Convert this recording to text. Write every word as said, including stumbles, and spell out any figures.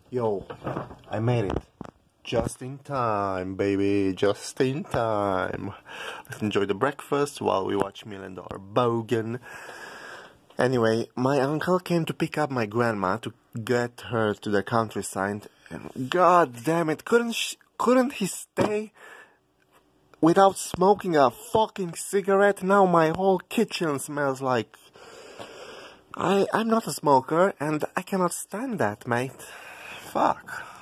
Yo, I made it. Just in time, baby, just in time. Let's enjoy the breakfast while we watch Million Dollar Bogan. Anyway, my uncle came to pick up my grandma to get her to the countryside. And god damn it, couldn't sh couldn't he stay without smoking a fucking cigarette? Now my whole kitchen smells like... I, I'm not a smoker, and I cannot stand that, mate. Fuck.